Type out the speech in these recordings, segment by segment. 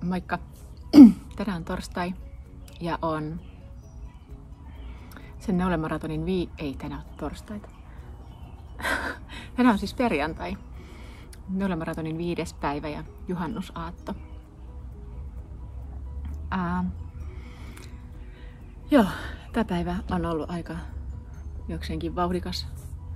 Moikka! Tänään on torstai ja on sen neulemaratonin ei tänään ole torstaita. Tänään on siis perjantai. Neulemaratonin 5. päivä ja juhannusaatto. Joo, tämä päivä on ollut aika jokseenkin vauhdikas.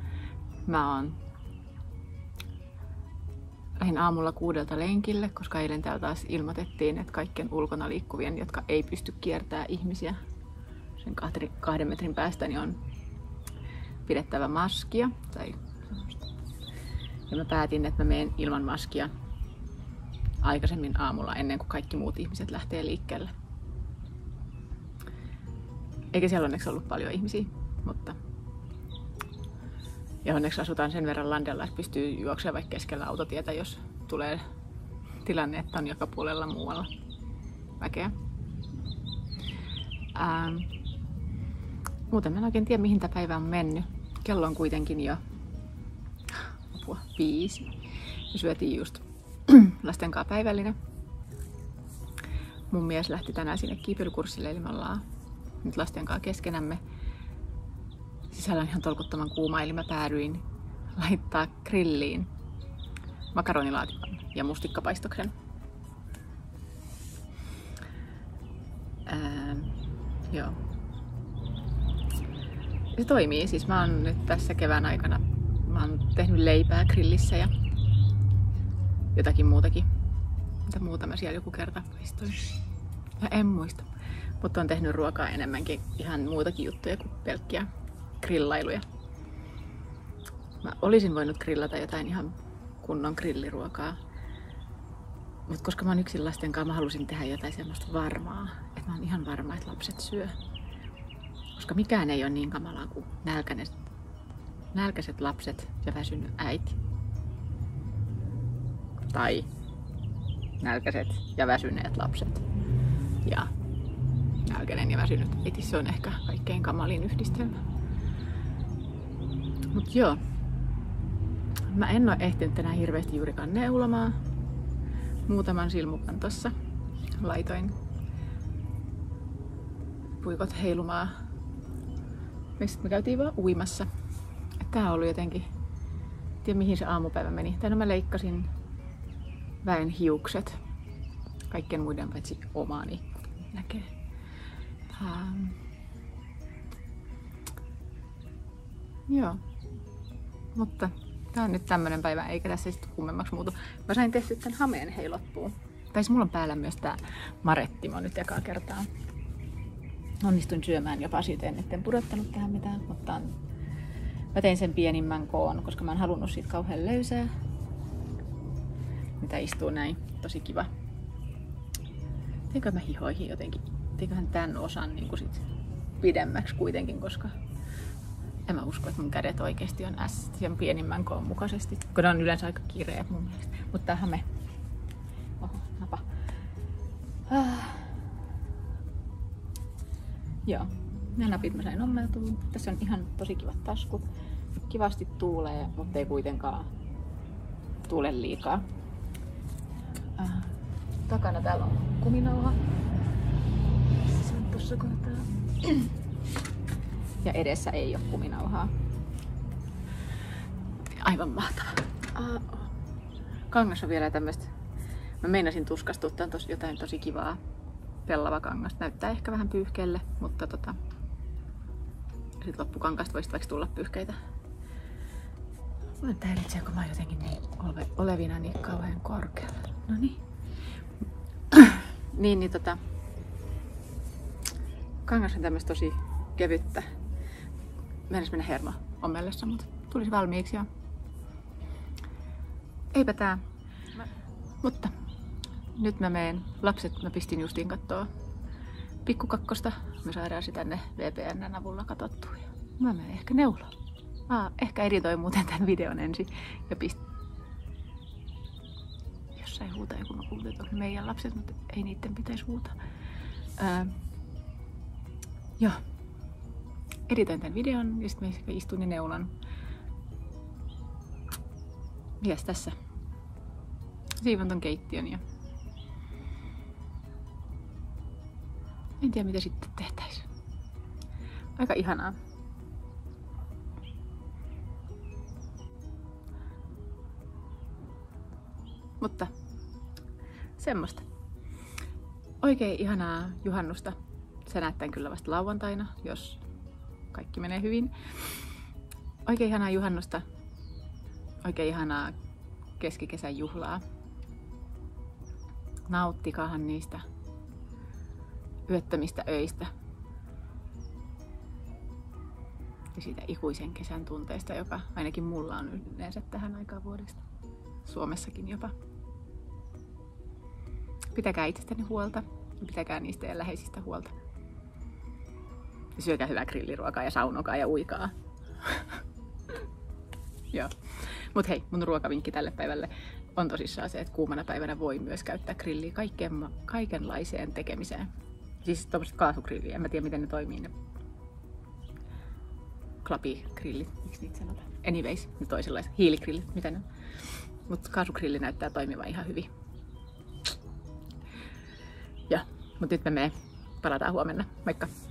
Lähdin aamulla 6 lenkille, koska eilen täällä taas ilmoitettiin, että kaikkien ulkona liikkuvien, jotka ei pysty kiertämään ihmisiä sen 2 metrin päästä, niin on pidettävä maskia. Ja mä päätin, että mä menen ilman maskia aikaisemmin aamulla ennen kuin kaikki muut ihmiset lähtee liikkeelle. Eikä siellä onneksi ollut paljon ihmisiä, mutta ja onneksi asutaan sen verran landella, että pystyy juoksemaan vaikka keskellä autotietä, jos tulee tilanne, että on joka puolella muualla väkeä. Muuten mä en oikein tiedä, mihin tämä päivä on mennyt. Kello on kuitenkin jo 5. Me syötiin just lasten kanssa päivällinen. Mun mies lähti tänään sinne kiipeilykurssille, eli me ollaan nyt lasten kanssa keskenämme. Sisällä on ihan tolkuttoman kuuma, eli mä päädyin laittaa grilliin makaronilaatikon ja mustikkapaistoksen. Joo. Se toimii. Siis mä oon nyt tässä kevään aikana mä oon tehnyt leipää grillissä ja jotakin muutakin. Mitä muuta mä siellä joku kerta paistoin? Ja en muista. Mutta oon tehnyt ruokaa enemmänkin ihan muutakin juttuja kuin pelkkiä grillailuja. Mä olisin voinut grillata jotain ihan kunnon grilliruokaa. Mutta koska mä oon yksin lasten kanssa, mä halusin tehdä jotain semmoista varmaa. Että mä oon ihan varma, että lapset syö. Koska mikään ei ole niin kamalaa kuin nälkäiset lapset ja väsynyt äiti. Tai nälkäiset ja väsyneet lapset. Ja nälkäinen ja väsynyt äiti, se on ehkä kaikkein kamalin yhdistelmä. Mut joo. Mä en oo ehtinyt tänään hirveästi juurikaan neulomaan. Muutaman silmukan tossa laitoin puikot heilumaan. Sitten me käytiin vaan uimassa. Tää on ollut jotenkin, en tiedä mihin se aamupäivä meni. Tänään mä leikkasin väen hiukset. Kaikkien muiden paitsi omaani näkee. Joo. Mutta tää on nyt tämmönen päivä, eikä tässä sitten kummemmaksi muutu. Mä sain tehty tän hameen hei loppuun. Tai mulla on päällä myös tää marettimo nyt ekaa kertaa. Onnistuin syömään jopa siitä, etten pudottanut tähän mitään, mutta mä tein sen pienimmän koon, koska mä en halunnut siitä kauhean löysää. Mitä istuu näin, tosi kiva. Teinkö mä hihoihin jotenkin? Teinköhän tän osan niin sit pidemmäksi kuitenkin, koska en mä usko, että mun kädet oikeesti on sen pienimmän koon mukaisesti. Kun ne on yleensä aika kireet mun mielestä. Mutta tämähän me. Oho, napa. Joo, nämä napit mä sain ommeltua. Tässä on ihan tosi kivat taskut. Kivasti tuulee, mutta ei kuitenkaan tuule liikaa. Takana täällä on kuminauha. Se on tossa kohtaa. Ja edessä ei ole kuminauhaa. Aivan mahtavaa. Kangas on vielä tämmöistä. Mä meinasin tuskastuttaa jotain tosi kivaa. Pellava kangas. Näyttää ehkä vähän pyyhkeelle, mutta sit loppukangasta voisi vaikka tulla pyyhkeitä. Mulle häiritsee, kun mä oon jotenkin niin olevina niin kauhean korkealla. Noniin. Kangas on tämmöistä tosi kevyttä. Meinas mennä hermo ommellessa, mutta tulisi valmiiksi ja eipä tää. Mutta nyt mä meen. Lapset mä pistin justiin kattoo Pikkukakkosta. Me saadaan sitä tänne VPN:n avulla katsottua. Mä menen ehkä neuloon. Ehkä editoin muuten tämän videon ensin ja jossain huutaa joku, mä kuulin, että on meidän lapset, mutta ei niitten pitäisi huutaa. Joo. Editoin tämän videon ja sitten mä istun ja neulan. Mitäs tässä? Siivon ton keittiön ja En tiedä mitä sitten tehtäisiin. Aika ihanaa. Mutta semmoista. Oikein ihanaa juhannusta. Se näyttää kyllä vasta lauantaina, jos kaikki menee hyvin. Oikein ihanaa juhannusta. Oikein ihanaa keskikesän juhlaa. Nauttikaahan niistä yöttömistä öistä. Ja siitä ikuisen kesän tunteesta, joka ainakin mulla on yleensä tähän aikaan vuodesta. Suomessakin jopa. Pitäkää itsestäni huolta ja pitäkää niistä ja läheisistä huolta. Ja syökää hyvää grilliruokaa ja saunokaa ja uikaa. Joo. Mut hei, mun ruokavinkki tälle päivälle on tosissaan se, että kuumana päivänä voi myös käyttää grilliä kaikenlaiseen tekemiseen. Siis tommoset kaasugrilliä, en mä tiedä miten ne toimii ne klapigrillit, miksi niitä sanotaan? Anyways, ne toisenlaiset hiiligrillit, mitä ne on. Mut kaasugrilli näyttää toimivan ihan hyvin. Joo, mut nyt me palataan huomenna. Moikka!